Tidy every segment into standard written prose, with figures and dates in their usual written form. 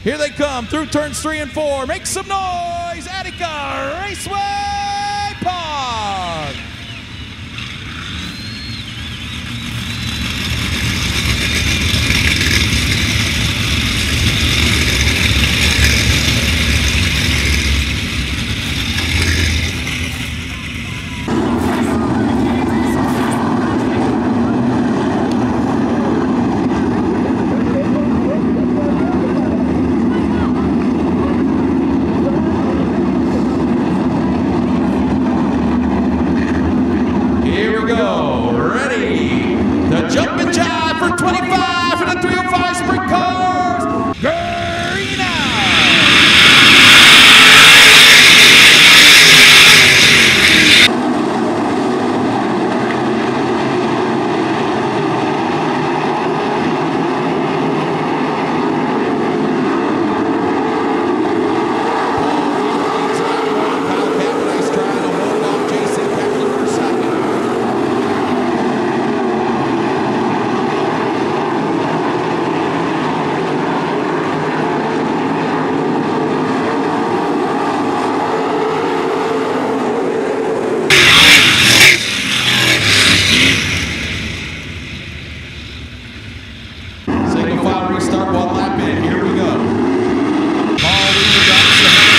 Here they come through turns 3 and 4. Make some noise, Attica Raceway Park. Jumping jive for 25 for the 305 sprint cars. Garina. Restart one lap in. Here we go. Paul Weaver drops the head.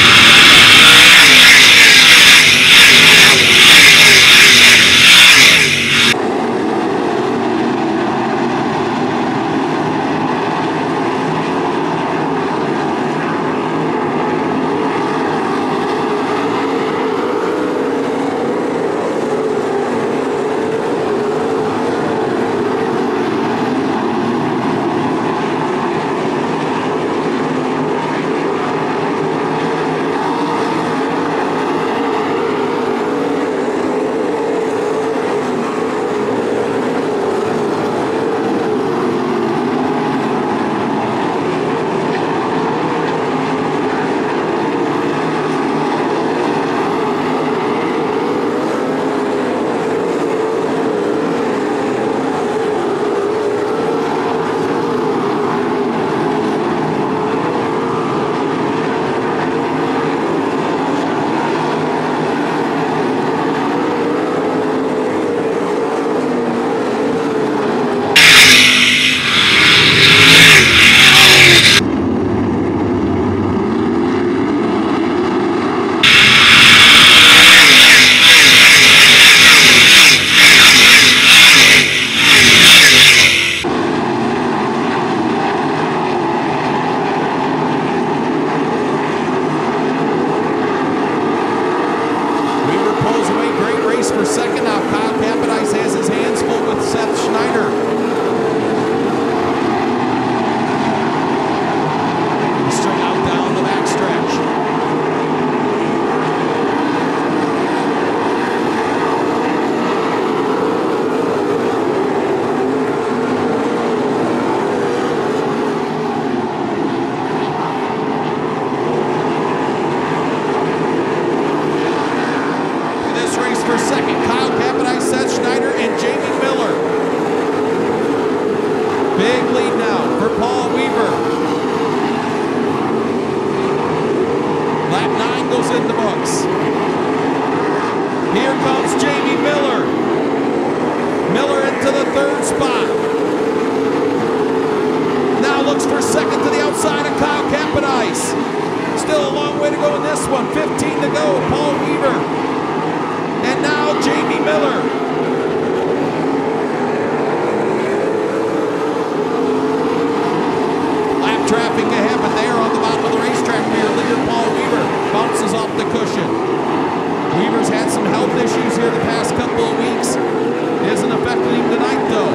For second now, Kyle Capodice has his hands full with Seth Schneider. Straight out down the backstretch. For second, Kyle Capodice, Seth Schneider, and Jamie Miller. Big lead now for Paul Weaver. Lap 9 goes in the books. Here comes Jamie Miller. Miller into the third spot. Now looks for second to the outside of Kyle Capodice. Still a long way to go in this one. 15 to go, Paul Weaver. And now Jamie Miller. Lap traffic ahead, but they are on the bottom of the racetrack here. Leader Paul Weaver bounces off the cushion. Weaver's had some health issues here the past couple of weeks. Isn't affecting him tonight, though.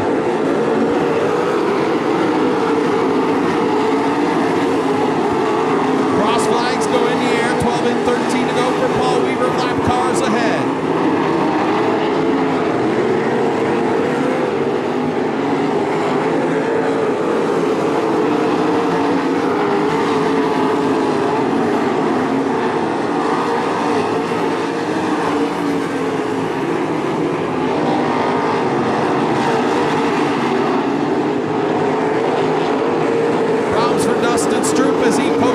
Cross flags go in the air. 12 and 13 to go for Paul Weaver. Lap cars ahead. Dustin Stroop as he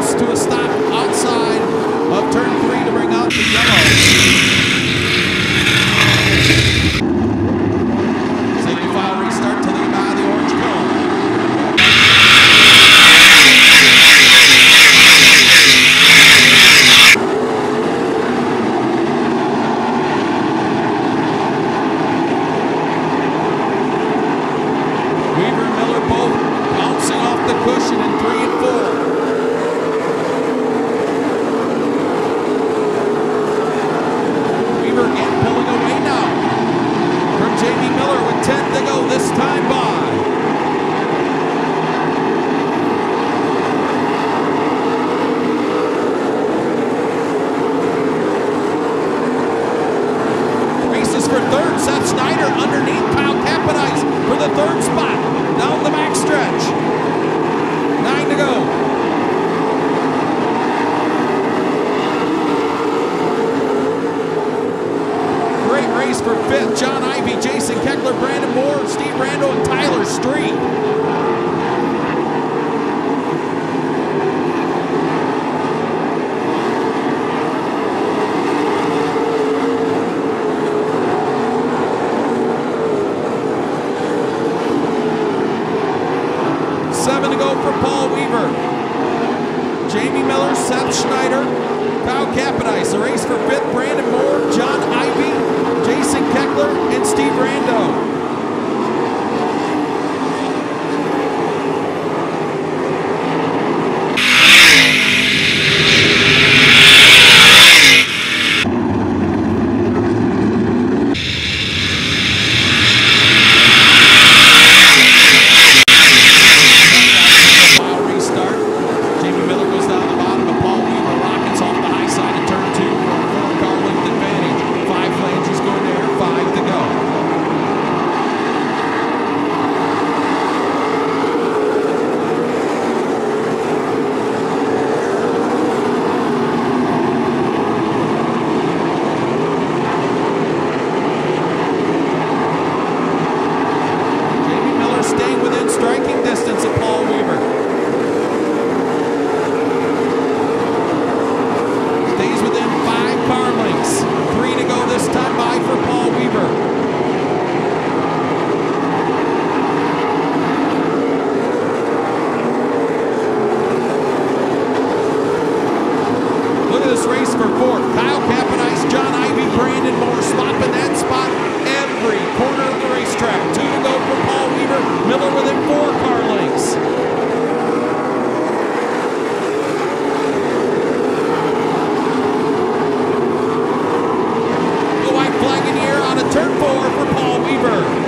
Jamie Miller, Seth Schneider, Kyle Capodice. The race for 5th, Brandon Moore, John Ivy, Jason Keckler, and Steve Rando. Race for 4th. Kyle Capodice, John Ivy, Brandon Moore swapping that spot every corner of the racetrack. 2 to go for Paul Weaver. Miller within 4 car lengths. The white flag in the air on a turn 4 for Paul Weaver.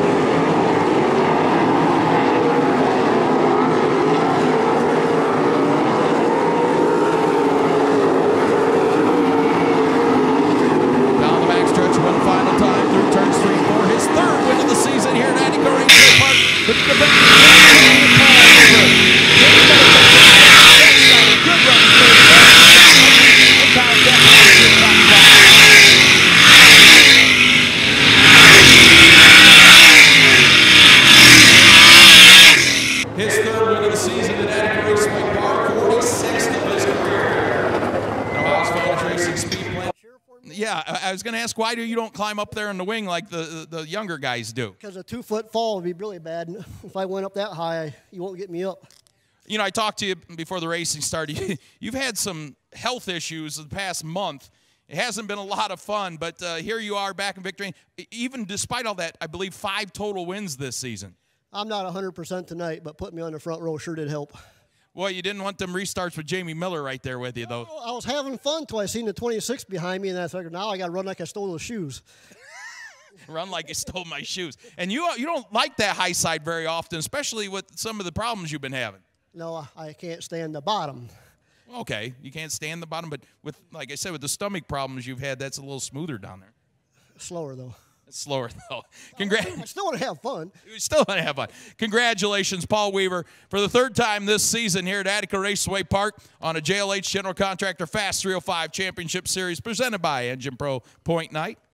His 3rd win of the season at Attica Raceway Park, 46th of his career. Ohio's Village Racing Speed Plan. Yeah, I was going to ask, why you don't climb up there in the wing like the younger guys do? Because a 2-foot fall would be really bad. If I went up that high, you won't get me up. You know, I talked to you before the racing started. You've had some health issues the past month. It hasn't been a lot of fun, but here you are back in victory. Even despite all that, I believe 5 total wins this season. I'm not 100% tonight, but putting me on the front row sure did help. Well, you didn't want them restarts with Jamie Miller right there with you, though. I was having fun until I seen the 26 behind me, and I figured, now I got to run like I stole those shoes. Run like I stole my shoes. And you don't like that high side very often, especially with some of the problems you've been having. No, I can't stand the bottom. Okay, you can't stand the bottom, but with, like I said, with the stomach problems you've had, that's a little smoother down there. Slower, though. It's slower, though. I still want to have fun. You still want to have fun. Congratulations, Paul Weaver, for the 3rd time this season here at Attica Raceway Park on a JLH General Contractor Fast 305 Championship Series presented by Engine Pro Point Night.